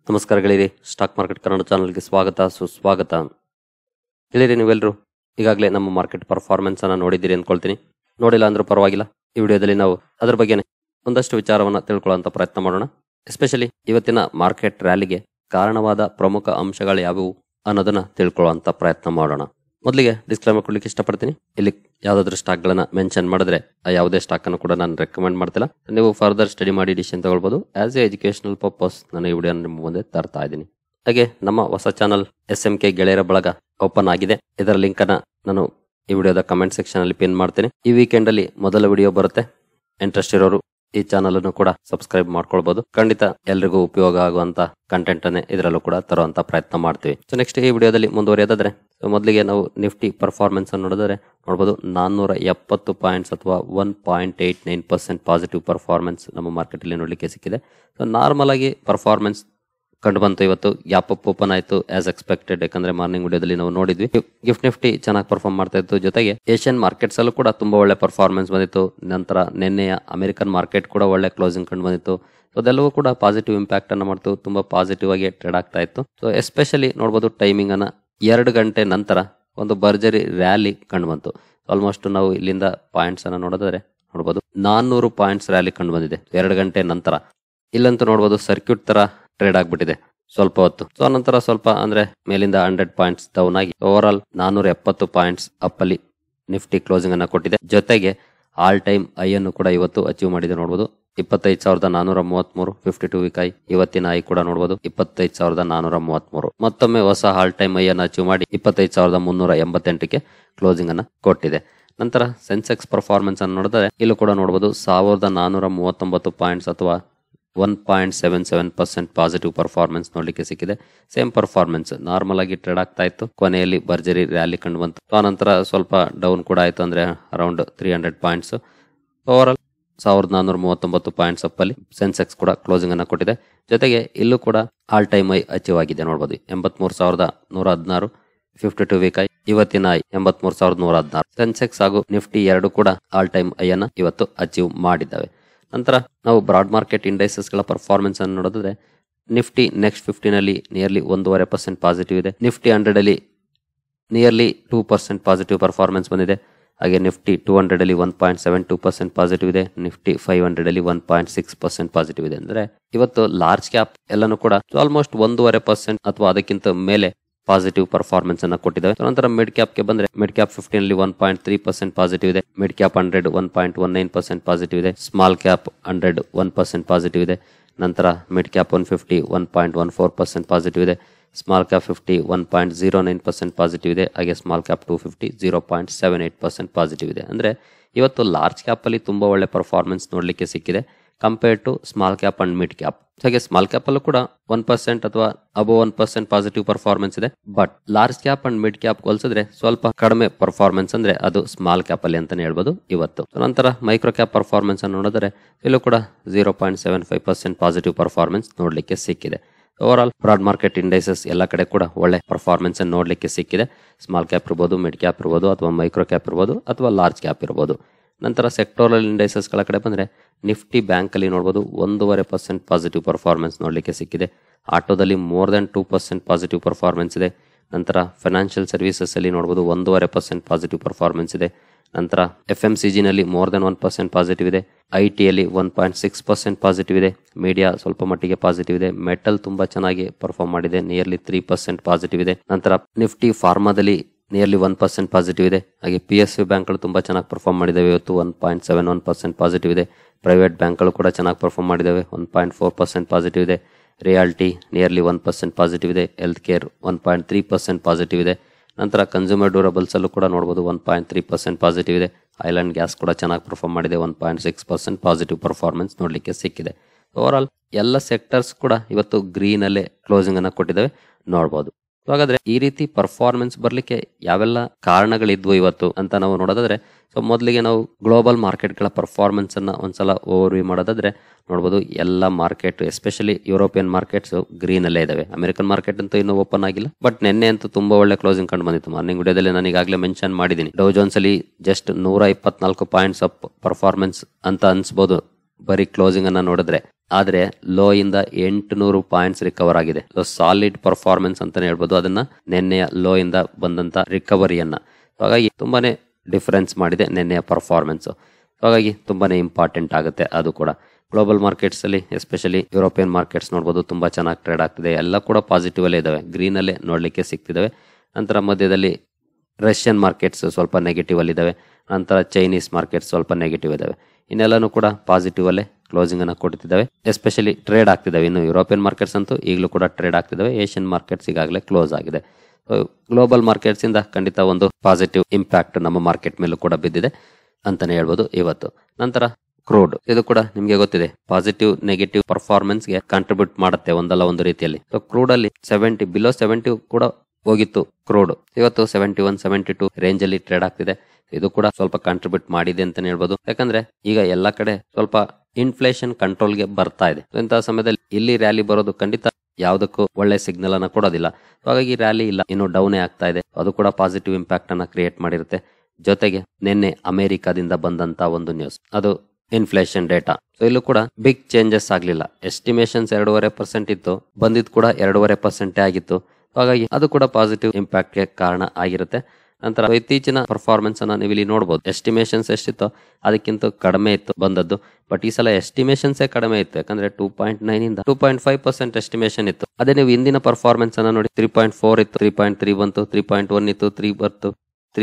ನಮಸ್ಕಾರ ಗೆಳೆಯರಿ, stock market Kannada ಚಾನಲ್ಗೆ ಸ್ವಾಗತ ಸುಸ್ವಾಗತ. ಗೆಳೆಯರಿ, ನೀವೆಲ್ಲರೂ ಈಗಾಗಲೇ ನಮ್ಮ ಮಾರ್ಕೆಟ್ ಪರ್ಫಾರ್ಮೆನ್ಸ್ ಅನ್ನ ನೋಡಿದ್ದೀರಿ ಅಂದ್ಕೊಳ್ತೀನಿ. ನೋಡಿಲ್ಲ ಅಂದ್ರೂ ಪರವಾಗಿಲ್ಲ, ಈ ವಿಡಿಯೋದಲ್ಲಿ ನಾವು ಅದರ ಬಗ್ಗೆನೇ ಒಂದಷ್ಟು ವಿಚಾರವನ್ನ ತಿಳ್ಕೊಳ್ಳುವಂತ ಪ್ರಯತ್ನ ಮಾಡೋಣ. ಎಸ್ಪೆಷಲಿ ಇವತ್ತಿನ ಮಾರ್ಕೆಟ್ ರ್ಯಾಲಿಗೆ ಕಾರಣವಾದ ಪ್ರಮುಖ ಅಂಶಗಳು ಯಾವುವು ಅನ್ನೋದನ್ನ ತಿಳ್ಕೊಳ್ಳುವಂತ ಪ್ರಯತ್ನ ಮಾಡೋಣ. ಮೊದಲಿಗೆ ಡಿಸ್ಕ್ಲೇಮರ್ ಕೊಡ್ಲಿಕ್ಕೆ ಇಷ್ಟಪಡ್ತೀನಿ. ಇಲ್ಲಿ ಯಾವ್ದಾದ್ರು ಸ್ಟಾಕ್ ಗಳನ್ನ ಮೆನ್ಷನ್ ಮಾಡಿದ್ರೆ ಆ ಯಾವುದೇ ಸ್ಟಾಕ್ ಅನ್ನು ಕೂಡ ನಾನು ರೆಕಮೆಂಡ್ ಮಾಡ್ತಿಲ್ಲ. ನೀವು ಫರ್ದರ್ ಸ್ಟಡಿ ಮಾಡಿ ಡಿಸಿಷನ್ ತಗೊಳ್ಬಹುದು. ಆಸ್ ಎ ಎಜುಕೇಶನಲ್ ಪರ್ಪಸ್ ನಾನು ಈ ವಿಡಿಯೋ ನಿಮ್ಮ ಮುಂದೆ ತರ್ತಾ ಇದ್ದೀನಿ. ಹಾಗೆ ನಮ್ಮ ಹೊಸ ಚಾನಲ್ SMK ಗೆಳೆಯರ ಬಳಗ ಓಪನ್ ಆಗಿದೆ. ಇದರ ಲಿಂಕ್ ಅನ್ನ ನಾನು ಈ ವಿಡಿಯೋದ ಕಮೆಂಟ್ ಸೆಕ್ಷನ್ ಅಲ್ಲಿ ಪಿನ್ ಮಾಡ್ತೀನಿ. ಈ ವೀಕೆಂಡ್ ಅಲ್ಲಿ ಮೊದಲ ವಿಡಿಯೋ ಬರುತ್ತೆ. ಇಂಟ್ರೆಸ್ಟ್ ಇರೋರು ಈ ಚಾನಲ್ ಅನ್ನು ಕೂಡ ಸಬ್ಸ್ಕ್ರೈಬ್ ಮಾಡ್ಕೊಳ್ಬಹುದು. ಖಂಡಿತ ಎಲ್ರಿಗೂ ಉಪಯೋಗ ಆಗುವಂತ ಕಂಟೆಂಟ್ ಅನ್ನೇ ಇದರಲ್ಲೂ ಕೂಡ ತರುವಂತ ಪ್ರಯತ್ನ ಮಾಡ್ತೀವಿ. ಸೊ ನೆಕ್ಸ್ಟ್ ಈ ವಿಡಿಯೋದಲ್ಲಿ ಮುಂದುವರಿಯೋದಾದ್ರೆ, ಮೊದಲಿಗೆ ನಾವು ನಿಫ್ಟಿ ಪರ್ಫಾರ್ಮೆನ್ಸ್ ಅನ್ನು ನೋಡಿದ್ರೆ ನೋಡಬಹುದು 470 ಪಾಯಿಂಟ್ಸ್ ಅಥವಾ 1.89% ಪಾಸಿಟಿವ್ ಪರ್ಫಾರ್ಮೆನ್ಸ್ ನಮ್ಮ ಮಾರ್ಕೆಟ್ ಅಲ್ಲಿ ನೋಡ್ಲಿಕ್ಕೆ ಸಿಕ್ಕಿದೆ. ಸೊ ನಾರ್ಮಲ್ ಆಗಿ ಪರ್ಫಾರ್ಮೆನ್ಸ್ ಕಂಡು ಬಂತು. ಇವತ್ತು ಗ್ಯಾಪ್ ಅಪ್ ಓಪನ್ ಆಯ್ತು ಆಸ್ ಎಕ್ಸ್ಪೆಕ್ಟೆಡ್. ಯಾಕಂದ್ರೆ ಮಾರ್ನಿಂಗ್ ವಿಡಿಯೋದಲ್ಲಿ ನಾವು ನೋಡಿದ್ವಿ ಗಿಫ್ಟ್ ನಿಫ್ಟಿ ಚೆನ್ನಾಗಿ ಪರ್ಫಾರ್ಮ್ ಮಾಡ್ತಾ ಇತ್ತು. ಜೊತೆಗೆ ಏಷ್ಯನ್ ಮಾರ್ಕೆಟ್ಸ್ ಅಲ್ಲೂ ಕೂಡ ತುಂಬಾ ಒಳ್ಳೆ ಪರ್ಫಾರ್ಮೆನ್ಸ್ ಬಂದಿತ್ತು. ನಂತರ ನಿನ್ನೆಯ ಅಮೆರಿಕನ್ ಮಾರ್ಕೆಟ್ ಕೂಡ ಒಳ್ಳೆ ಕ್ಲೋಸಿಂಗ್ ಕಂಡು ಬಂದಿತ್ತು. ಸೊ ಅದೆಲ್ಲವೂ ಕೂಡ ಪಾಸಿಟಿವ್ ಇಂಪ್ಯಾಕ್ಟ್ ಅನ್ನ ಮಾಡ್ತು. ತುಂಬಾ ಪಾಸಿಟಿವ್ ಆಗಿ ಟ್ರೇಡ್ ಆಗ್ತಾ ಇತ್ತು. ಸೊ ಎಸ್ಪೆಷಲಿ ನೋಡಬಹುದು ಟೈಮಿಂಗ್ ಅನ್ನ 2 ಗಂಟೆ ನಂತರ ಒಂದು ಭರ್ಜರಿ ರ್ಯಾಲಿ ಕಂಡು ಬಂತು. ಆಲ್ಮೋಸ್ಟ್ ನಾವು ಇಲ್ಲಿಂದ ಪಾಯಿಂಟ್ಸ್ ಅನ್ನ ನೋಡೋದಾದ್ರೆ ನೋಡಬಹುದು 400 ಪಾಯಿಂಟ್ಸ್ ರ್ಯಾಲಿ ಕಂಡು ಬಂದಿದೆ 2 ಗಂಟೆ ನಂತರ. ಇಲ್ಲಂತೂ ನೋಡಬಹುದು ಸರ್ಕ್ಯೂಟ್ ತರ ಟ್ರೇಡ್ ಆಗ್ಬಿಟ್ಟಿದೆ ಸ್ವಲ್ಪ ಹೊತ್ತು. ಸೊ ನಂತರ ಸ್ವಲ್ಪ ಅಂದ್ರೆ ಮೇಲಿಂದ 100 ಪಾಯಿಂಟ್ಸ್ ಡೌನ್ ಆಗಿ ಓವರ್ ಆಲ್ 470 ಪಾಯಿಂಟ್ಸ್ ಅಪ್ ಅಲ್ಲಿ ನಿಫ್ಟಿ ಕ್ಲೋಸಿಂಗ್ ಅನ್ನ ಕೊಟ್ಟಿದೆ. ಜೊತೆಗೆ ಆಲ್ ಟೈಮ್ ಐ ಅನ್ನು ಕೂಡ ಇವತ್ತು ಅಚೀವ್ ಮಾಡಿದೆ. ನೋಡಬಹುದು 25,433 52 ವೀಕ್ ಐ. ಇವತ್ತಿನ ಐ ಕೂಡ ನೋಡಬಹುದು 25,433. ಮತ್ತೊಮ್ಮೆ ಹೊಸ ಆಲ್ ಟೈಮ್ ಐ ಅನ್ನು ಅಚೀವ್ ಮಾಡಿ 25,388ಕ್ಕೆ ಕ್ಲೋಸಿಂಗ್ ಅನ್ನ ಕೊಟ್ಟಿದೆ. ನಂತರ ಸೆನ್ಸೆಕ್ಸ್ ಪರ್ಫಾರ್ಮೆನ್ಸ್ ಅನ್ನು ನೋಡಿದ್ರೆ ಇಲ್ಲೂ ಕೂಡ ನೋಡಬಹುದು 1,439 ಪಾಯಿಂಟ್ಸ್ ಅಥವಾ 1.77% ಪಾಸಿಟಿವ್ ಪರ್ಫಾರ್ಮೆನ್ಸ್ ನೋಡ್ಲಿಕ್ಕೆ ಸಿಕ್ಕಿದೆ. ಸೇಮ್ ಪರ್ಫಾರ್ಮೆನ್ಸ್ ನಾರ್ಮಲ್ ಆಗಿ ಟ್ರೇಡ್ ಆಗ್ತಾ ಇತ್ತು. ಕೊನೆಯಲ್ಲಿ ಭರ್ಜರಿ ರ್ಯಾಲಿ ಕಂಡು ಬಂತು. ಆನಂತರ ಸ್ವಲ್ಪ ಡೌನ್ ಕೂಡ ಆಯ್ತು, ಅಂದ್ರೆ around 300 points. Over all 1,439 points up ಅಲ್ಲಿ ಸೆನ್ಸೆಕ್ಸ್ ಕೂಡ ಕ್ಲೋಸಿಂಗ್ ಅನ್ನ ಕೊಟ್ಟಿದೆ. ಜೊತೆಗೆ ಇಲ್ಲೂ ಕೂಡ ಆಲ್ ಟೈಮ್ ಐ ಅಚೀವ್ ಆಗಿದೆ. ನೋಡಬಹುದು 83,116 52 ವೀಕ್ ಐ. ಇವತ್ತಿನ ಐ 83,116. ಸೆನ್ಸೆಕ್ಸ್ ಹಾಗೂ ನಿಫ್ಟಿ ಎರಡು ಕೂಡ ಆಲ್ ಟೈಮ್ ಐ ಅನ್ನ ಇವತ್ತು ಅಚೀವ್ ಮಾಡಿದ್ದಾವೆ. ನಂತರ ನಾವು ಬ್ರಾಡ್ ಮಾರ್ಕೆಟ್ ಇಂಡೈಸಸ್ ಗಳ ಪರ್ಫಾರ್ಮೆನ್ಸ್ ಅನ್ನು ನೋಡಿದ್ರೆ ನಿಫ್ಟಿ ನೆಕ್ಸ್ಟ್ 15 ಅಲ್ಲಿ ನಿಯರ್ಲಿ 1.5% ಪಾಸಿಟಿವ್ ಇದೆ. ನಿಫ್ಟಿ 100 ಅಲ್ಲಿ ನಿಯರ್ಲಿ 2% ಪಾಸಿಟಿವ್ ಪರ್ಫಾರ್ಮೆನ್ಸ್ ಬಂದಿದೆ. ಹಾಗೆ ನಿಫ್ಟಿ 200 ಅಲ್ಲಿ 1.72% ಪಾಸಿಟಿವ್ ಇದೆ. ನಿಫ್ಟಿ 500 ಅಲ್ಲಿ 1.6% ಪಾಸಿಟಿವ್ ಇದೆ. ಅಂದ್ರೆ ಇವತ್ತು ಲಾರ್ಜ್ ಕ್ಯಾಪ್ ಎಲ್ಲಾನು ಕೂಡ ಆಲ್ಮೋಸ್ಟ್ 1.5% ಅಥವಾ ಅದಕ್ಕಿಂತ ಮೇಲೆ ಪಾಸಿಟಿವ್ ಪರ್ಫಾರ್ಮೆನ್ಸ್ ಅನ್ನ ಕೊಟ್ಟಿದ್ದಾವೆ. ನಂತರ ಮಿಡ್ ಕ್ಯಾಪ್ ಗೆ ಬಂದ್ರೆ ಮಿಡ್ ಕ್ಯಾಪ್ 15 ಅಲ್ಲಿ 1.3% ಪಾಸಿಟಿವ್ ಇದೆ. ಮಿಡ್ ಕ್ಯಾಪ್ 100 1.19% ಪಾಸಿಟಿವ್ ಇದೆ. ಸ್ಮಾಲ್ ಕ್ಯಾಪ್ 100 1% ಪಾಸಿಟಿವ್ ಇದೆ. ನಂತರ ಮಿಡ್ ಕ್ಯಾಪ್ 150 1.14% ಪಾಸಿಟಿವ್ ಇದೆ. ಸ್ಮಾಲ್ ಕ್ಯಾಪ್ 50 1.09% ಪಾಸಿಟಿವ್ ಇದೆ. ಹಾಗೆ ಸ್ಮಾಲ್ ಕ್ಯಾಪ್ 250 0.78% ಪಾಸಿಟಿವ್ ಇದೆ. ಅಂದ್ರೆ ಇವತ್ತು ಲಾರ್ಜ್ ಕ್ಯಾಪ್ ಅಲ್ಲಿ ತುಂಬಾ ಒಳ್ಳೆ ಪರ್ಫಾರ್ಮೆನ್ಸ್ ನೋಡ್ಲಿಕ್ಕೆ ಸಿಕ್ಕಿದೆ compare to small cap and mid cap. ಹಾಗೆ ಸ್ಮಾಲ್ ಕ್ಯಾಪ್ ಅಲ್ಲೂ ಕೂಡ 1% ಅಥವಾ ಅಬೋ 1% ಪಾಸಿಟಿವ್ ಪರ್ಫಾರ್ಮೆನ್ಸ್ ಇದೆ. But large cap and mid cap ಹೋಲಿಸಿದ್ರೆ ಸ್ವಲ್ಪ ಕಡಿಮೆ ಪರ್ಫಾರ್ಮೆನ್ಸ್ ಅಂದ್ರೆ ಅದು ಸ್ಮಾಲ್ ಕ್ಯಾಪ್ ಅಲ್ಲಿ ಅಂತಾನೆ ಹೇಳ್ಬೋದು ಇವತ್ತು. ನಂತರ ಮೈಕ್ರೋ ಕ್ಯಾಪ್ ಪರ್ಫಾರ್ಮೆನ್ಸ್ ಅನ್ನು ನೋಡಿದ್ರೆ ಇಲ್ಲೂ ಕೂಡ 0.75% ಪಾಸಿಟಿವ್ ಪರ್ಫಾರ್ಮೆನ್ಸ್ ನೋಡ್ಲಿಕ್ಕೆ ಸಿಕ್ಕಿದೆ. Over all broad market indices ಎಲ್ಲ ಕಡೆ ಕೂಡ ಒಳ್ಳೆ ಪರ್ಫಾರ್ಮೆನ್ಸ್ ಅನ್ನು ನೋಡ್ಲಿಕ್ಕೆ ಸಿಕ್ಕಿದೆ. ಸ್ಮಾಲ್ ಕ್ಯಾಪ್ ಇರ್ಬೋದು, ಮಿಡ್ ಕ್ಯಾಪ್ ಇರ್ಬೋದು, ಅಥವಾ ಮೈಕ್ರೋ ಕ್ಯಾಪ್ ಇರ್ಬೋದು, ಅಥವಾ ಲಾರ್ಜ್ ಕ್ಯಾಪ್ ಇರ್ಬೋದು. ನಂತರ ಸೆಕ್ಟೋರಲ್ ಇಂಡೈಸಸ್ ಗಳ ಕಡೆ ಬಂದ್ರೆ ನಿಫ್ಟಿ ಬ್ಯಾಂಕ್ ಅಲ್ಲಿ ನೋಡಬಹುದು 1.5% ಪಾಸಿಟಿವ್ ಪರ್ಫಾರ್ಮೆನ್ಸ್ ನೋಡ್ಲಿಕ್ಕೆ ಸಿಕ್ಕಿದೆ. ಆಟೋದಲ್ಲಿ ಮೋರ್ ದನ್ 2% ಪಾಸಿಟಿವ್ ಪರ್ಫಾರ್ಮೆನ್ಸ್ ಇದೆ. ನಂತರ ಫೈನಾನ್ಷಿಯಲ್ ಸರ್ವಿಸಸ್ ಅಲ್ಲಿ ನೋಡಬಹುದು 1.5% ಪಾಸಿಟಿವ್ ಪರ್ಫಾರ್ಮೆನ್ಸ್ ಇದೆ. ನಂತರ FMCG ನಲ್ಲಿ ಮೋರ್ ದನ್ 1% ಪಾಸಿಟಿವ್ ಇದೆ. IT ಅಲ್ಲಿ 1.6% ಪಾಸಿಟಿವ್ ಇದೆ. ಮೀಡಿಯಾ ಸ್ವಲ್ಪ ಮಟ್ಟಿಗೆ ಪಾಸಿಟಿವ್ ಇದೆ. ಮೆಟಲ್ ತುಂಬಾ ಚೆನ್ನಾಗಿ ಪರ್ಫಾರ್ಮ್ ಮಾಡಿದೆ, ನಿಯರ್ಲಿ 3% ಪಾಸಿಟಿವ್ ಇದೆ. ನಂತರ ನಿಫ್ಟಿ ಫಾರ್ಮಾದಲ್ಲಿ ನಿಯರ್ಲಿ 1% ಪಾಸಿಟಿವ್ ಇದೆ. ಹಾಗೆ PSU ಬ್ಯಾಂಕ್ಗಳು ತುಂಬಾ ಚೆನ್ನಾಗಿ ಪರ್ಫಾರ್ಮ್ ಮಾಡಿದಾವೆ. ಇವತ್ತು 1.71% ಪಾಸಿಟಿವ್ ಇದೆ. ಪ್ರೈವೇಟ್ ಬ್ಯಾಂಕ್ಗಳು ಕೂಡ ಚೆನ್ನಾಗಿ ಪರ್ಫಾರ್ಮ್ ಮಾಡಿದಾವೆ. 1.4% ಪಾಸಿಟಿವ್ ಇದೆ. ರಿಯಾಲ್ಟಿ ನಿಯರ್ಲಿ 1% ಪಾಸಿಟಿವ್ ಇದೆ. ಹೆಲ್ತ್ ಕೇರ್ 1.3% ಪಾಸಿಟಿವ್ ಇದೆ. ನಂತರ ಕನ್ಸ್ಯೂಮರ್ ಡ್ಯೂರಬಲ್ಸ್ ಅಲ್ಲೂ ಕೂಡ ನೋಡಬಹುದು 1.3% ಪಾಸಿಟಿವ್ ಇದೆ. ಆಯಿಲ್ ಅಂಡ್ ಗ್ಯಾಸ್ ಕೂಡ ಚೆನ್ನಾಗಿ ಪರ್ಫಾರ್ಮ್ ಮಾಡಿದೆ. 1.6% ಪಾಸಿಟಿವ್ ಪರ್ಫಾರ್ಮೆನ್ಸ್ ನೋಡ್ಲಿಕ್ಕೆ ಸಿಕ್ಕಿದೆ. ಓವರ್ ಆಲ್ ಎಲ್ಲ ಸೆಕ್ಟರ್ಸ್ ಕೂಡ ಇವತ್ತು ಗ್ರೀನ್ ಅಲ್ಲೇ ಕ್ಲೋಸಿಂಗ್ ಅನ್ನ ಕೊಟ್ಟಿದ್ದಾವೆ ನೋಡಬಹುದು. ಹಾಗಾದ್ರೆ ಈ ರೀತಿ ಪರ್ಫಾರ್ಮೆನ್ಸ್ ಬರ್ಲಿಕ್ಕೆ ಯಾವೆಲ್ಲ ಕಾರಣಗಳಿದ್ವು ಇವತ್ತು ಅಂತ ನಾವು ನೋಡೋದಾದ್ರೆ, ಸೊ ಮೊದಲಿಗೆ ನಾವು ಗ್ಲೋಬಲ್ ಮಾರ್ಕೆಟ್ ಗಳ ಪರ್ಫಾರ್ಮೆನ್ಸ್ ಅನ್ನ ಒಂದ್ಸಲ ಓವರ್ವ್ಯೂ ಮಾಡೋದಾದ್ರೆ ನೋಡಬಹುದು ಎಲ್ಲ market especially European markets green ಅಲ್ಲೇ ಇದಾವೆ. ಅಮೆರಿಕನ್ ಮಾರ್ಕೆಟ್ ಅಂತೂ ಇನ್ನೂ ಓಪನ್ ಆಗಿಲ್ಲ. ಬಟ್ ನಿನ್ನೆ ಅಂತೂ ತುಂಬಾ ಒಳ್ಳೆ ಕ್ಲೋಸಿಂಗ್ ಕಂಡು ಬಂದಿತ್ತು. ಮಾರ್ನಿಂಗ್ ವಿಡಿಯೋದಲ್ಲಿ ನಾನು ಈಗಾಗಲೇ ಮೆನ್ಷನ್ ಮಾಡಿದ್ದೀನಿ. ಡೌ ಜೋನ್ಸ್ ಅಲ್ಲಿ ಜಸ್ಟ್ 124 ಪಾಯಿಂಟ್ಸ್ ಅಪ್ ಪರ್ಫಾರ್ಮೆನ್ಸ್ ಅಂತ ಅನ್ಸ್ಬೋದು. ಬರೀ ಕ್ಲೋಸಿಂಗ್ ಅನ್ನ ನೋಡಿದ್ರೆ. ಆದ್ರೆ ಲೋ ಇಂದ 800 ಪಾಯಿಂಟ್ಸ್ ರಿಕವರ್ ಆಗಿದೆ. ಸಾಲಿಡ್ ಪರ್ಫಾರ್ಮೆನ್ಸ್ ಅಂತಾನೆ ಹೇಳ್ಬೋದು ಅದನ್ನ, ನಿನ್ನೆಯ ಲೋ ಇಂದ ಬಂದಂತ ರಿಕವರಿಯನ್ನ. ಹಾಗಾಗಿ ತುಂಬಾನೇ ಡಿಫರೆನ್ಸ್ ಮಾಡಿದೆ ನಿನ್ನೆಯ ಪರ್ಫಾರ್ಮೆನ್ಸ್. ಹಾಗಾಗಿ ತುಂಬಾನೇ ಇಂಪಾರ್ಟೆಂಟ್ ಆಗುತ್ತೆ ಅದು ಕೂಡ. ಗ್ಲೋಬಲ್ ಮಾರ್ಕೆಟ್ಸ್ ಅಲ್ಲಿ ಎಸ್ಪೆಷಲಿ ಯುರೋಪಿಯನ್ ಮಾರ್ಕೆಟ್ಸ್ ನೋಡಬಹುದು, ತುಂಬಾ ಚೆನ್ನಾಗಿ ಟ್ರೇಡ್ ಆಗ್ತಿದೆ. ಎಲ್ಲ ಕೂಡ ಪಾಸಿಟಿವ್ ಅಲ್ಲೇ ಇದಾವೆ, ಗ್ರೀನ್ ಅಲ್ಲೇ ನೋಡ್ಲಿಕ್ಕೆ ಸಿಗ್ತಿದಾವೆ. ನಂತರ ಮಧ್ಯದಲ್ಲಿ ರಷ್ಯನ್ ಮಾರ್ಕೆಟ್ಸ್ ಸ್ವಲ್ಪ ನೆಗೆಟಿವ್ ಅಲ್ಲಿ ಇದಾವೆ. ನಂತರ ಚೈನೀಸ್ ಮಾರ್ಕೆಟ್ಸ್ ಸ್ವಲ್ಪ ನೆಗೆಟಿವ್ ಇದಾವೆ. ಇನ್ನೆಲ್ಲಾನು ಕೂಡ ಪಾಸಿಟಿವ್ ಅಲ್ಲೇ ಕ್ಲೋಸಿಂಗ್ ಅನ್ನ ಕೊಡ್ತಿದ್ದಾವೆ. Especially trade ಆಗ್ತಿದಾವೆ. ಇನ್ನು ಯುರೋಪಿಯನ್ ಮಾರ್ಕೆಟ್ಸ್ ಅಂತೂ ಈಗಲೂ ಕೂಡ ಟ್ರೇಡ್ ಆಗ್ತಿದಾವೆ. ಏಷ್ಯನ್ ಮಾರ್ಕೆಟ್ಸ್ ಈಗಾಗಲೇ ಕ್ಲೋಸ್ ಆಗಿದೆ. ಗ್ಲೋಬಲ್ ಮಾರ್ಕೆಟ್ಸ್ ಇಂದ ಖಂಡಿತ ಒಂದು ಪಾಸಿಟಿವ್ ಇಂಪ್ಯಾಕ್ಟ್ ನಮ್ಮ ಮಾರ್ಕೆಟ್ ಮೇಲೂ ಕೂಡ ಬಿದ್ದಿದೆ ಅಂತಾನೆ ಹೇಳ್ಬೋದು ಇವತ್ತು. ನಂತರ ಕ್ರೂಡ್, ಇದು ಕೂಡ ನಿಮ್ಗೆ ಗೊತ್ತಿದೆ, ಪಾಸಿಟಿವ್ ನೆಗೆಟಿವ್ ಪರ್ಫಾರ್ಮೆನ್ಸ್ ಗೆ ಕಾಂಟ್ರಿಬ್ಯೂಟ್ ಮಾಡುತ್ತೆ ಒಂದಲ್ಲ ಒಂದು ರೀತಿಯಲ್ಲಿ. ಕ್ರೂಡ್ ಅಲ್ಲಿ 70 ಬಿಲೋ 70 ಕೂಡ ಹೋಗಿತ್ತು ಕ್ರೂಡ್. ಇವತ್ತು 71, 72 ರೇಂಜ್ ಅಲ್ಲಿ ಟ್ರೇಡ್ ಆಗ್ತಿದೆ. ಇದು ಕೂಡ ಸ್ವಲ್ಪ ಕಾಂಟ್ರಿಬ್ಯೂಟ್ ಮಾಡಿದೆ ಅಂತಾನೆ ಹೇಳ್ಬೋದು. ಯಾಕಂದ್ರೆ ಈಗ ಎಲ್ಲಾ ಕಡೆ ಸ್ವಲ್ಪ ಇನ್ಫ್ಲೇಷನ್ ಕಂಟ್ರೋಲ್ಗೆ ಬರ್ತಾ ಇದೆ. ಇಂತಹ ಸಮಯದಲ್ಲಿ ಇಲ್ಲಿ ರ್ಯಾಲಿ ಬರೋದು ಖಂಡಿತ ಯಾವುದಕ್ಕೂ ಒಳ್ಳೆ ಸಿಗ್ನಲ್ ಅನ್ನ ಕೊಡೋದಿಲ್ಲ. ಹಾಗಾಗಿ ರ್ಯಾಲಿ ಇಲ್ಲ, ಇನ್ನು ಡೌನೇ ಆಗ್ತಾ ಇದೆ. ಅದು ಕೂಡ ಪಾಸಿಟಿವ್ ಇಂಪ್ಯಾಕ್ಟ್ ಅನ್ನ ಕ್ರಿಯೇಟ್ ಮಾಡಿರುತ್ತೆ. ಜೊತೆಗೆ ನಿನ್ನೆ ಅಮೆರಿಕಾದಿಂದ ಬಂದಂತ ಒಂದು ನ್ಯೂಸ್, ಅದು ಇನ್ಫ್ಲೇಷನ್ ಡೇಟಾ. ಸೊ ಇಲ್ಲೂ ಕೂಡ ಬಿಗ್ ಚೇಂಜಸ್ ಆಗ್ಲಿಲ್ಲ. ಎಸ್ಟಿಮೇಷನ್ಸ್ 2.5% ಇತ್ತು, ಬಂದಿದ್ ಕೂಡ 2.5% ಆಗಿತ್ತು. ಹಾಗಾಗಿ ಅದು ಕೂಡ ಪಾಸಿಟಿವ್ ಇಂಪ್ಯಾಕ್ಟ್ ಗೆ ಕಾರಣ ಆಗಿರುತ್ತೆ. ನಂತರ ಇತ್ತೀಚಿನ ಪರ್ಫಾರ್ಮೆನ್ಸ್ ಅನ್ನ ನೀವು ಇಲ್ಲಿ ನೋಡಬಹುದು. ಎಸ್ಟಿಮೇಷನ್ಸ್ ಎಷ್ಟಿತ್ತು ಅದಕ್ಕಿಂತ ಕಡಿಮೆ ಇತ್ತು ಬಂದದ್ದು. ಬಟ್ ಈ ಸಲ ಎಸ್ಟಿಮೇಷನ್ಸ್ ಕಡಿಮೆ ಇತ್ತು. ಯಾಕಂದ್ರೆ 2.9 ಇಂದ 2.5% ಎಸ್ಟಿಮೇಷನ್ ಇತ್ತು. ಅದೇ ನೀವು ಹಿಂದಿನ ಪರ್ಫಾರ್ಮೆನ್ಸ್ ಅನ್ನ ನೋಡಿ, 3.4 ಇತ್ತು, 3.3 ಬಂತು, 3.1 ಇತ್ತು, 3 ಬಂತು,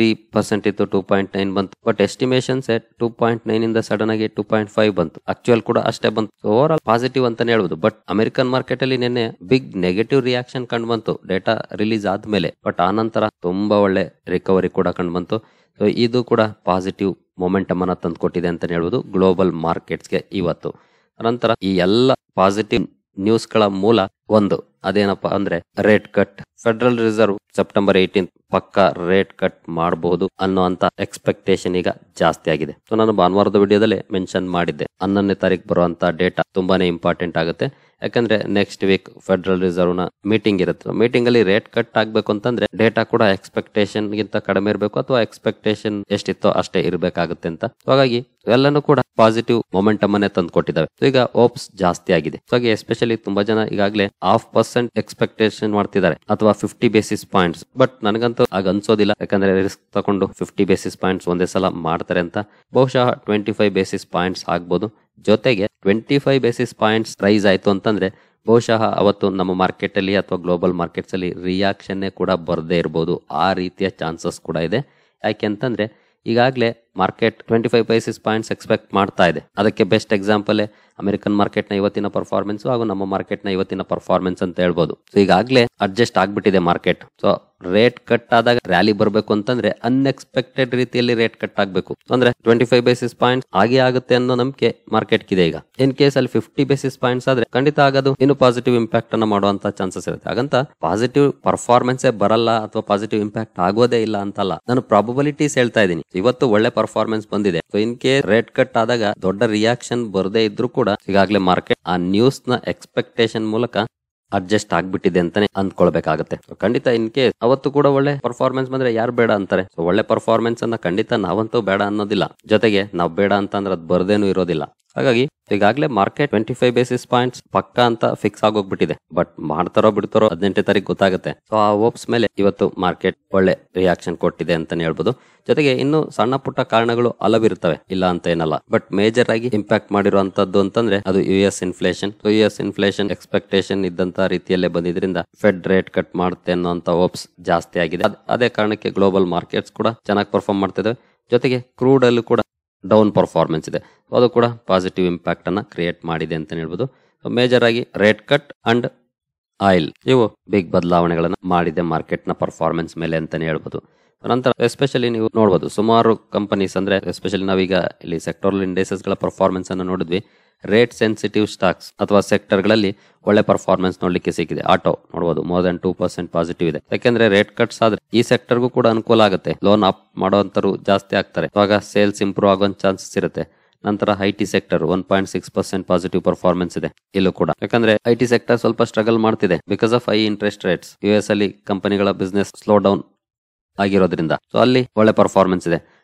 3% ಇತ್ತು, 2.9 ಬಂತು. ಬಟ್ ಎಸ್ಟಿಮೇಷನ್ಸ್ 2.9 ಇಂದ ಸಡನ್ ಆಗಿ 2.5 ಬಂತು. ಆಕ್ಚುಯಲ್ ಕೂಡ ಅಷ್ಟೇ ಬಂತು. ಓವರ್ ಆಲ್ ಪಾಸಿಟಿವ್ ಅಂತಾನೆ ಹೇಳ್ಬೋದು. ಬಟ್ ಅಮೆರಿಕನ್ ಮಾರ್ಕೆಟ್ ಅಲ್ಲಿ ನಿನ್ನೆ ಬಿಗ್ ನೆಗೆಟಿವ್ ರಿಯಾಕ್ಷನ್ ಕಂಡು ಬಂತು ಡೇಟಾ ರಿಲೀಸ್ ಆದ್ಮೇಲೆ. ಬಟ್ ಆ ನಂತರ ತುಂಬಾ ಒಳ್ಳೆ ರಿಕವರಿ ಕೂಡ ಕಂಡು ಬಂತು. ಸೊ ಇದು ಕೂಡ ಪಾಸಿಟಿವ್ ಮೊಮೆಂಟಮ್ ಅನ್ನ ತಂದು ಕೊಟ್ಟಿದೆ ಅಂತಾನೆ ಹೇಳ್ಬೋದು ಗ್ಲೋಬಲ್ ಮಾರ್ಕೆಟ್ಸ್ಗೆ ಇವತ್ತು. ನಂತರ ಈ ಎಲ್ಲ ಪಾಸಿಟಿವ್ ನ್ಯೂಸ್ ಗಳ ಮೂಲ ಒಂದು ಅದೇನಪ್ಪಾ ಅಂದ್ರೆ rate cut. Federal reserve September 18 ಪಕ್ಕ ರೇಟ್ ಕಟ್ ಮಾಡಬಹುದು ಅನ್ನುವಂತ ಎಕ್ಸ್ಪೆಕ್ಟೇಷನ್ ಈಗ ಜಾಸ್ತಿ ಆಗಿದೆ. ಸೊ ನಾನು ಭಾನುವಾರದ ವಿಡಿಯೋದಲ್ಲಿ ಮೆನ್ಷನ್ ಮಾಡಿದ್ದೆ, 11ನೇ ತಾರೀಕು ಬರುವಂತ ಡೇಟಾ ತುಂಬಾನೇ ಇಂಪಾರ್ಟೆಂಟ್ ಆಗುತ್ತೆ. ಯಾಕಂದ್ರೆ ನೆಕ್ಸ್ಟ್ ವೀಕ್ ಫೆಡರಲ್ ರಿಸರ್ವ್ ನ ಮೀಟಿಂಗ್ ಇರುತ್ತೆ. ಮೀಟಿಂಗ್ ಅಲ್ಲಿ ರೇಟ್ ಕಟ್ ಆಗ್ಬೇಕು ಅಂತಂದ್ರೆ ಡೇಟಾ ಕೂಡ ಎಕ್ಸ್ಪೆಕ್ಟೇಷನ್ ಗಿಂತ ಕಡಿಮೆ ಇರಬೇಕು, ಅಥವಾ ಎಕ್ಸ್ಪೆಕ್ಟೇಷನ್ ಎಷ್ಟಿತ್ತೋ ಅಷ್ಟೇ ಇರಬೇಕಾಗುತ್ತೆ ಅಂತ. ಹಾಗಾಗಿ ಎಲ್ಲಾನು ಕೂಡ ಪಾಸಿಟಿವ್ ಮೊಮೆಂಟಮ್ ಅನ್ನೇ ತಂದು ಕೊಟ್ಟಿದ್ದಾವೆ. ಈಗ ಹೋಪ್ಸ್ ಜಾಸ್ತಿ ಆಗಿದೆ. ಹಾಗೆ ಎಸ್ಪೆಷಲಿ ತುಂಬಾ ಜನ ಈಗಾಗಲೇ 0.5% ಎಕ್ಸ್ಪೆಕ್ಟೇಷನ್ ಮಾಡ್ತಿದ್ದಾರೆ, ಅಥವಾ 50 ಬೇಸಿಸ್ ಪಾಯಿಂಟ್ಸ್. ಬಟ್ ನನಗಂತೂ ಆಗ ಅನ್ಸೋದಿಲ್ಲ. ಯಾಕಂದ್ರೆ ರಿಸ್ಕ್ ತಗೊಂಡು 50 ಬೇಸಿಸ್ ಪಾಯಿಂಟ್ಸ್ ಒಂದೇ ಸಲ ಮಾಡ್ತಾರೆ ಅಂತ. ಬಹುಶಃ 25 ಬೇಸಿಸ್ ಪಾಯಿಂಟ್ಸ್ ಆಗ್ಬೋದು. ಜೊತೆಗೆ 25 ಬೇಸಿಸ್ ಪಾಯಿಂಟ್ಸ್ ರೈಸ್ ಆಯ್ತು ಅಂತಂದ್ರೆ ಬಹುಶಃ ಅವತ್ತು ನಮ್ಮ ಮಾರ್ಕೆಟ್ ಅಲ್ಲಿ ಅಥವಾ ಗ್ಲೋಬಲ್ ಮಾರ್ಕೆಟ್ಸ್ ಅಲ್ಲಿ ರಿಯಾಕ್ಷನ್ ಕೂಡ ಬರದೇ ಇರಬಹುದು. ಆ ರೀತಿಯ ಚಾನ್ಸಸ್ ಕೂಡ ಇದೆ. ಯಾಕೆ ಅಂತಂದ್ರೆ ಈಗಾಗಲೇ ಮಾರ್ಕೆಟ್ 25 ಬೇಸಿಸ್ ಪಾಯಿಂಟ್ಸ್ ಎಕ್ಸ್ಪೆಕ್ಟ್ ಮಾಡ್ತಾ ಇದೆ. ಅದಕ್ಕೆ ಬೆಸ್ಟ್ ಎಕ್ಸಾಂಪಲ್ ಅಮೆರಿಕನ್ ಮಾರ್ಕೆಟ್ ನ ಇವತ್ತಿನ ಪರ್ಫಾರ್ಮೆನ್ಸ್ ಹಾಗೂ ನಮ್ಮ ಮಾರ್ಕೆಟ್ ನ ಇವತ್ತಿನ ಪರ್ಫಾರ್ಮೆನ್ಸ್ ಅಂತ ಹೇಳ್ಬೋದು. ಸೊ ಈಗಾಗಲೇ ಅಡ್ಜಸ್ಟ್ ಆಗ್ಬಿಟ್ಟಿದೆ ಮಾರ್ಕೆಟ್. ಸೊ ರೇಟ್ ಕಟ್ ಆದಾಗ ರ್ಯಾಲಿ ಬರಬೇಕು ಅಂತಂದ್ರೆ ಅನ್ಎಕ್ಸ್ಪೆಕ್ಟೆಡ್ ರೀತಿಯಲ್ಲಿ ರೇಟ್ ಕಟ್ ಆಗ್ಬೇಕು. ಅಂದ್ರೆ 25 ಬೇಸಿಸ್ ಪಾಯಿಂಟ್ಸ್ ಆಗೇ ಆಗುತ್ತೆ ಅನ್ನೋ ನಂಬಿಕೆ ಮಾರ್ಕೆಟ್ ಇದೆ ಈಗ. ಇನ್ ಕೇಸ್ ಅಲ್ಲಿ 50 ಬೇಸಿಸ್ ಪಾಯಿಂಟ್ಸ್ ಆದ್ರೆ ಖಂಡಿತ ಆಗೋದು ಇನ್ನು ಪಾಸಿಟಿವ್ ಇಂಪ್ಯಾಕ್ಟ್ ಅನ್ನ ಮಾಡುವಂತ ಚಾನ್ಸಸ್ ಇರುತ್ತೆ. ಹಾಗಂತ ಪಾಸಿಟಿವ್ ಪರ್ಫಾರ್ಮೆನ್ಸ್ ಬರಲ್ಲ ಅಥವಾ ಪಾಸಿಟಿವ್ ಇಂಪ್ಯಾಕ್ಟ್ ಆಗೋದೇ ಇಲ್ಲ ಅಂತಲ್ಲ, ನಾನು ಪ್ರಾಬಬಿಲಿಟೀಸ್ ಹೇಳ್ತಾ ಇದ್ದೀನಿ. ಇವತ್ತು ಒಳ್ಳೆ ಪರ್ಫಾರ್ಮೆನ್ಸ್ ಬಂದಿದೆ. So in case rate cut ಆದಾಗ ದೊಡ್ಡ ರಿಯಾಕ್ಷನ್ ಬರದೇ ಇದ್ರೂ ಕೂಡ ಈಗಾಗಲೇ ಮಾರ್ಕೆಟ್ ಆ ನ್ಯೂಸ್ ನ ಎಕ್ಸ್ಪೆಕ್ಟೇಷನ್ ಮೂಲಕ ಅಡ್ಜಸ್ಟ್ ಆಗ್ಬಿಟ್ಟಿದೆ ಅಂತಾನೆ ಅಂದ್ಕೊಳ್ಬೇಕಾಗತ್ತೆ. ಖಂಡಿತ ಇನ್ ಕೇಸ್ ಅವತ್ತು ಕೂಡ ಒಳ್ಳೆ ಪರ್ಫಾರ್ಮೆನ್ಸ್ ಬಂದ್ರೆ ಯಾರು ಬೇಡ ಅಂತಾರೆ. ಸೊ ಒಳ್ಳೆ ಪರ್ಫಾರ್ಮೆನ್ಸ್ ಅನ್ನ ಖಂಡಿತ ನಾವಂತೂ ಬೇಡ ಅನ್ನೋದಿಲ್ಲ. ಜೊತೆಗೆ ನಾವ್ ಬೇಡ ಅಂತಂದ್ರೆ ಅದು ಬರ್ದೇನು ಇರೋದಿಲ್ಲ. ಹಾಗಾಗಿ ಈಗಾಗಲೇ ಮಾರ್ಕೆಟ್ 25 ಬೇಸಿಸ್ ಪಾಯಿಂಟ್ಸ್ ಪಕ್ಕ ಅಂತ ಫಿಕ್ಸ್ ಆಗೋಗ್ಬಿಟ್ಟಿದೆ. ಬಟ್ ಮಾಡ್ತಾರೋ ಬಿಡ್ತಾರೋ 18ನೇ ತಾರೀಕು ಗೊತ್ತಾಗುತ್ತೆ. ಸೊ ಆ ಹೋಪ್ಸ್ ಮೇಲೆ ಇವತ್ತು ಮಾರ್ಕೆಟ್ ಒಳ್ಳೆ ರಿಯಾಕ್ಷನ್ ಕೊಟ್ಟಿದೆ ಅಂತಾನೆ ಹೇಳ್ಬೋದು. ಜೊತೆಗೆ ಇನ್ನು ಸಣ್ಣ ಪುಟ್ಟ ಕಾರಣಗಳು ಹಲವಿರ್ತವೆ, ಇಲ್ಲ ಅಂತ ಏನಲ್ಲ. ಬಟ್ ಮೇಜರ್ ಆಗಿ ಇಂಪ್ಯಾಕ್ಟ್ ಮಾಡಿರುವಂತದ್ದು ಅಂತಂದ್ರೆ ಅದು US inflation. So US inflation expectation ಇದ್ದಂತ ರೀತಿಯಲ್ಲೇ ಬಂದಿದ್ರಿಂದ ಫೆಡ್ ರೇಟ್ ಕಟ್ ಮಾಡುತ್ತೆ ಅನ್ನೋಂತ ಹೋಪ್ಸ್ ಜಾಸ್ತಿ ಆಗಿದೆ. ಅದೇ ಕಾರಣಕ್ಕೆ ಗ್ಲೋಬಲ್ ಮಾರ್ಕೆಟ್ಸ್ ಕೂಡ ಚೆನ್ನಾಗಿ ಪರ್ಫಾರ್ಮ್ ಮಾಡ್ತಿದೆ. ಜೊತೆಗೆ ಕ್ರೂಡ್ ಅಲ್ಲೂ ಕೂಡ ಡೌನ್ ಪರ್ಫಾರ್ಮೆನ್ಸ್ ಇದೆ. ಅದು ಕೂಡ ಪಾಸಿಟಿವ್ ಇಂಪ್ಯಾಕ್ಟ್ ಅನ್ನ ಕ್ರಿಯೇಟ್ ಮಾಡಿದೆ ಅಂತ ಹೇಳ್ಬೋದು. ಮೇಜರ್ ಆಗಿ ರೇಟ್ ಕಟ್ ಅಂಡ್ ಆಯಿಲ್ ಇವು ಬಿಗ್ ಬದಲಾವಣೆಗಳನ್ನ ಮಾಡಿದೆ ಮಾರ್ಕೆಟ್ ನ ಪರ್ಫಾರ್ಮೆನ್ಸ್ ಮೇಲೆ ಅಂತಾನೆ ಹೇಳ್ಬೋದು. ನಂತರ ಎಸ್ಪೆಷಲಿ ನೀವು ನೋಡಬಹುದು ಸುಮಾರು ಕಂಪನೀಸ್, ಅಂದ್ರೆ ಎಸ್ಪೆಷಲಿ ನಾವೀಗ ಇಲ್ಲಿ ಸೆಕ್ಟೋರಲ್ ಇಂಡೈಸಸ್ ಗಳ ಪರ್ಫಾರ್ಮೆನ್ಸ್ ಅನ್ನು ನೋಡಿದ್ವಿ. ರೇಟ್ ಸೆನ್ಸಿಟಿವ್ ಸ್ಟಾಕ್ಸ್ ಅಥವಾ ಸೆಕ್ಟರ್ ಗಳಲ್ಲಿ ಒಳ್ಳೆ ಪರ್ಫಾರ್ಮೆನ್ಸ್ ನೋಡ್ಲಿಕ್ಕೆ ಸಿಕ್ಕಿದೆ. ಆಟೋ ನೋಡಬಹುದು ಮೋರ್ ದನ್ 2% ಪಾಸಿಟಿವ್ ಇದೆ. ಯಾಕಂದ್ರೆ ರೇಟ್ ಕಟ್ಸ್ ಆದ್ರೆ ಈ ಸೆಕ್ಟರ್ಗೂ ಕೂಡ ಅನುಕೂಲ ಆಗುತ್ತೆ. ಲೋನ್ ಅಪ್ ಮಾಡುವಂತರು ಜಾಸ್ತಿ ಆಗ್ತಾರೆ, ಆಗ ಸೇಲ್ಸ್ ಇಂಪ್ರೂವ್ ಆಗೋ ಚಾನ್ಸಸ್ ಇರುತ್ತೆ. ನಂತರ IT ಸೆಕ್ಟರ್ 1.6% ಪಾಸಿಟಿವ್ ಪರ್ಫಾರ್ಮೆನ್ಸ್ ಇದೆ ಇಲ್ಲೂ ಕೂಡ. ಯಾಕಂದ್ರೆ IT ಸೆಕ್ಟರ್ ಸ್ವಲ್ಪ ಸ್ಟ್ರಗಲ್ ಮಾಡ್ತಿದೆ because of high interest rates. US ಅಲ್ಲಿ ಕಂಪನಿಗಳ ಬಿಸ್ನೆಸ್ ಸ್ಲೋ ಡೌನ್ ಆಗಿರೋದ್ರಿಂದ ಸೊ ಅಲ್ಲಿ ಒಳ್ಳೆ ಪರ್ಫಾರ್ಮೆನ್ಸ್ ಇದೆ.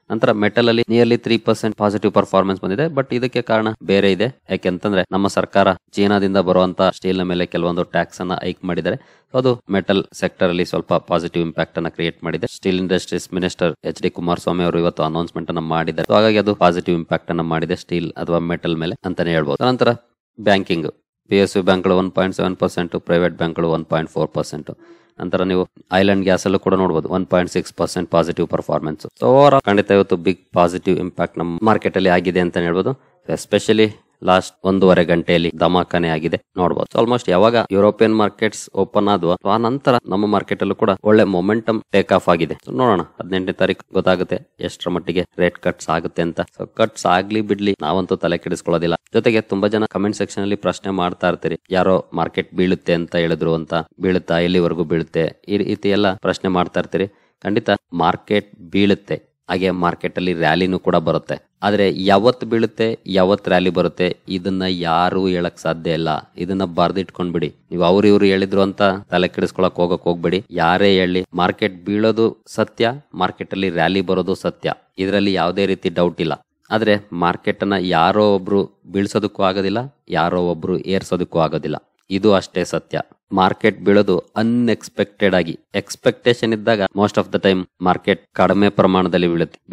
ನಂತರ ಮೆಟಲ್ ಅಲ್ಲಿ ನಿಯರ್ಲಿ 3% ಪಾಸಿಟಿವ್ ಪರ್ಫಾರ್ಮೆನ್ಸ್ ಬಂದಿದೆ. ಬಟ್ ಇದಕ್ಕೆ ಕಾರಣ ಬೇರೆ ಇದೆ. ಯಾಕೆಂತಂದ್ರೆ ನಮ್ಮ ಸರ್ಕಾರ ಚೀನಾದಿಂದ ಬರುವಂತ ಸ್ಟೀಲ್ ನ ಮೇಲೆ ಕೆಲವೊಂದು ಟ್ಯಾಕ್ಸ್ ಅನ್ನ ಹೈಕ್ ಮಾಡಿದ್ದಾರೆ. ಅದು ಮೆಟಲ್ ಸೆಕ್ಟರ್ ಅಲ್ಲಿ ಸ್ವಲ್ಪ ಪಾಸಿಟಿವ್ ಇಂಪ್ಯಾಕ್ಟ್ ಅನ್ನ ಕ್ರಿಯೇಟ್ ಮಾಡಿದೆ. Steel industries minister H D. Kumaraswamy ಅವರು ಇವತ್ತು ಅನೌನ್ಸ್ಮೆಂಟ್ ಅನ್ನ ಮಾಡಿದ್ದಾರೆ. ಹಾಗಾಗಿ ಅದು ಪಾಸಿಟಿವ್ ಇಂಪ್ಯಾಕ್ಟ್ ಅನ್ನ ಮಾಡಿದೆ ಸ್ಟೀಲ್ ಅಥವಾ ಮೆಟಲ್ ಮೇಲೆ ಅಂತಾನೆ ಹೇಳ್ಬೋದು. ನಂತರ ಬ್ಯಾಂಕಿಂಗ್, PSU ಬ್ಯಾಂಕ್ಗಳು 1.7%, ಪ್ರೈವೇಟ್ ಬ್ಯಾಂಕ್ಗಳು 1.4%. ನಂತರ ನೀವು ಐಲ್ಯಾಂಡ್ ಗ್ಯಾಸ್ ಅಲ್ಲೂ ಕೂಡ ನೋಡಬಹುದು 1.6% positive performance. So over all ಖಂಡಿತ ಇವತ್ತು ಬಿಗ್ ಪಾಸಿಟಿವ್ ಇಂಪ್ಯಾಕ್ಟ್ ನಮ್ಮ ಮಾರ್ಕೆಟ್ ಅಲ್ಲಿ ಆಗಿದೆ ಅಂತ ಹೇಳ್ಬೋದು. ಎಸ್ಪೆಷಲಿ ಲಾಸ್ಟ್ 1.5 ಗಂಟೆಯಲ್ಲಿ ಧಮಾಕನೆ ಆಗಿದೆ ನೋಡಬಹುದು. ಆಲ್ಮೋಸ್ಟ್ ಯಾವಾಗ ಯುರೋಪಿಯನ್ ಮಾರ್ಕೆಟ್ಸ್ ಓಪನ್ ಆದ್ವಾ ಆ ನಂತರ ನಮ್ಮ ಮಾರ್ಕೆಟ್ ಅಲ್ಲೂ ಕೂಡ ಒಳ್ಳೆ ಮೊಮೆಂಟಮ್ ಟೇಕ್ ಆಫ್ ಆಗಿದೆ. ನೋಡೋಣ 18ನೇ ತಾರೀಕು ಗೊತ್ತಾಗುತ್ತೆ ಎಷ್ಟರ ಮಟ್ಟಿಗೆ ರೇಟ್ ಕಟ್ಸ್ ಆಗುತ್ತೆ ಅಂತ. ಸೊ ಕಟ್ಸ್ ಆಗ್ಲಿ ಬಿಡ್ಲಿ ನಾವಂತೂ ತಲೆ ಕೆಡಿಸ್ಕೊಳ್ಳೋದಿಲ್ಲ. ಜೊತೆಗೆ ತುಂಬಾ ಜನ ಕಮೆಂಟ್ ಸೆಕ್ಷನ್ ಅಲ್ಲಿ ಪ್ರಶ್ನೆ ಮಾಡ್ತಾ ಇರ್ತೀರಿ, ಯಾರೋ ಮಾರ್ಕೆಟ್ ಬೀಳುತ್ತೆ ಅಂತ ಹೇಳಿದ್ರು ಅಂತ, ಬೀಳುತ್ತಾ ಎಲ್ಲಿವರೆಗೂ ಬೀಳುತ್ತೆ ಈ ರೀತಿ ಎಲ್ಲ ಪ್ರಶ್ನೆ ಮಾಡ್ತಾ ಇರ್ತೀರಿ. ಖಂಡಿತ ಮಾರ್ಕೆಟ್ ಬೀಳುತ್ತೆ, ಹಾಗೆ ಮಾರ್ಕೆಟ್ ಅಲ್ಲಿ ರ್ಯಾಲಿನೂ ಕೂಡ ಬರುತ್ತೆ. ಆದ್ರೆ ಯಾವತ್ತು ಬೀಳುತ್ತೆ ಯಾವತ್ತು ರ್ಯಾಲಿ ಬರುತ್ತೆ ಇದನ್ನ ಯಾರು ಹೇಳಕ್ ಸಾಧ್ಯ ಇಲ್ಲ. ಇದನ್ನ ಬರ್ದಿಟ್ಕೊಂಡ್ಬಿಡಿ. ನೀವು ಅವ್ರು ಇವ್ರು ಹೇಳಿದ್ರು ಅಂತ ತಲೆ ಕೆಡಿಸ್ಕೊಳಕ್ ಹೋಗ್ಬೇಡಿ. ಯಾರೇ ಹೇಳಿ ಮಾರ್ಕೆಟ್ ಬೀಳೋದು ಸತ್ಯ, ಮಾರ್ಕೆಟ್ ಅಲ್ಲಿ ರ್ಯಾಲಿ ಬರೋದು ಸತ್ಯ, ಇದರಲ್ಲಿ ಯಾವುದೇ ರೀತಿ ಡೌಟ್ ಇಲ್ಲ. ಆದ್ರೆ ಮಾರ್ಕೆಟ್ ಅನ್ನ ಯಾರೋ ಒಬ್ರು ಬೀಳ್ಸೋದಕ್ಕೂ ಆಗೋದಿಲ್ಲ, ಯಾರೋ ಒಬ್ರು ಏರ್ಸೋದಕ್ಕೂ ಆಗೋದಿಲ್ಲ. ಇದು ಅಷ್ಟೇ ಸತ್ಯ. ಮಾರ್ಕೆಟ್ ಬೀಳೋದು ಅನ್ಎಕ್ಸ್ಪೆಕ್ಟೆಡ್ ಆಗಿ, ಎಕ್ಸ್ಪೆಕ್ಟೇಷನ್ ಇದ್ದಾಗ most of the time market ಕಡಿಮೆ ಪ್ರಮಾಣದಲ್ಲಿ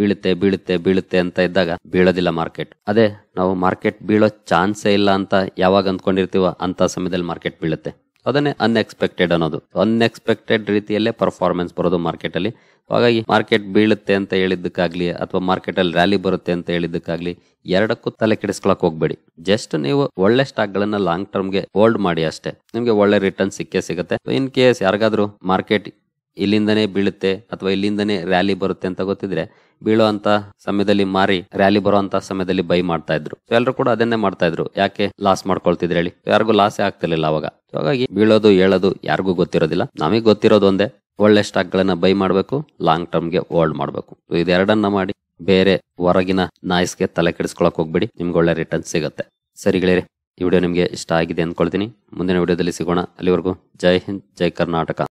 ಬೀಳುತ್ತೆ ಅಂತ ಇದ್ದಾಗ ಬೀಳೋದಿಲ್ಲ ಮಾರ್ಕೆಟ್. ಅದೇ ನಾವು ಮಾರ್ಕೆಟ್ ಬೀಳೋ ಚಾನ್ಸೇ ಇಲ್ಲ ಅಂತ ಯಾವಾಗ ಅಂದ್ಕೊಂಡಿರ್ತೀವೋ ಅಂತ ಸಮಯದಲ್ಲಿ ಮಾರ್ಕೆಟ್ ಬೀಳುತ್ತೆ. ಅದನ್ನೇ ಅನ್ಎಕ್ಸ್ಪೆಕ್ಟೆಡ್ ಅನ್ನೋದು. ಅನ್ಎಕ್ಸ್ಪೆಕ್ಟೆಡ್ ರೀತಿಯಲ್ಲೇ ಪರ್ಫಾರ್ಮೆನ್ಸ್ ಬರೋದು ಮಾರ್ಕೆಟ್ ಅಲ್ಲಿ. ಹಾಗಾಗಿ ಮಾರ್ಕೆಟ್ ಬೀಳುತ್ತೆ ಅಂತ ಹೇಳಿದ್ದಕ್ಕಾಗ್ಲಿ ಅಥವಾ ಮಾರ್ಕೆಟ್ ಅಲ್ಲಿ ರ್ಯಾಲಿ ಬರುತ್ತೆ ಅಂತ ಹೇಳಿದ್ದಕ್ಕಾಗ್ಲಿ ಎರಡಕ್ಕೂ ತಲೆ ಕೆಡಿಸ್ಕೊಳಕ್ ಹೋಗ್ಬೇಡಿ. ಜಸ್ಟ್ ನೀವು ಒಳ್ಳೆ ಸ್ಟಾಕ್ ಗಳನ್ನ ಲಾಂಗ್ ಟರ್ಮ್ ಗೆ ಹೋಲ್ಡ್ ಮಾಡಿ ಅಷ್ಟೇ, ನಿಮ್ಗೆ ಒಳ್ಳೆ ರಿಟರ್ನ್ ಸಿಗುತ್ತೆ. ಇನ್ ಕೇಸ್ ಯಾರಿಗಾದ್ರೂ ಮಾರ್ಕೆಟ್ ಇಲ್ಲಿಂದನೇ ಬೀಳುತ್ತೆ ಅಥವಾ ಇಲ್ಲಿಂದನೇ ರ್ಯಾಲಿ ಬರುತ್ತೆ ಅಂತ ಗೊತ್ತಿದ್ರೆ ಬೀಳೋ ಅಂತ ಸಮಯದಲ್ಲಿ ಮಾರಿ ರ್ಯಾಲಿ ಬರೋ ಅಂತ ಸಮಯದಲ್ಲಿ ಬೈ ಮಾಡ್ತಾ ಇದ್ರು. ಎಲ್ಲರೂ ಕೂಡ ಅದನ್ನೇ ಮಾಡ್ತಾ ಇದ್ರು. ಯಾಕೆ ಲಾಸ್ ಮಾಡ್ಕೊಳ್ತಿದ್ರು ಹೇಳಿ? ಯಾರಿಗೂ ಲಾಸೇ ಆಗ್ತಿರ್ಲಿಲ್ಲ ಅವಾಗ. ಹಾಗಾಗಿ ಬೀಳೋದು ಹೇಳೋದು ಯಾರಿಗೂ ಗೊತ್ತಿರೋದಿಲ್ಲ. ನಮಗೆ ಗೊತ್ತಿರೋದು ಒಂದೇ, ಒಳ್ಳೆ ಸ್ಟಾಕ್ ಗಳನ್ನ ಬೈ ಮಾಡಬೇಕು, ಲಾಂಗ್ ಟರ್ಮ್ ಗೆ ಹೋಲ್ಡ್ ಮಾಡಬೇಕು. ಇದೆರಡನ್ನ ಮಾಡಿ ಬೇರೆ ಹೊರಗಿನ ನಾಯ್ಸ್ಗೆ ತಲೆ ಕೆಡಿಸ್ಕೊಳಕ್ ಹೋಗ್ಬೇಡಿ, ನಿಮ್ಗೆ ಒಳ್ಳೆ ರಿಟರ್ನ್ ಸಿಗುತ್ತೆ. ಸರಿ ಗೆಳೆಯರೆ, ಈ ವಿಡಿಯೋ ನಿಮ್ಗೆ ಇಷ್ಟ ಆಗಿದೆ ಅನ್ಕೊಳ್ತೀನಿ. ಮುಂದಿನ ವಿಡಿಯೋದಲ್ಲಿ ಸಿಗೋಣ. ಅಲ್ಲಿವರೆಗೂ ಜೈ ಹಿಂದ್, ಜೈ ಕರ್ನಾಟಕ.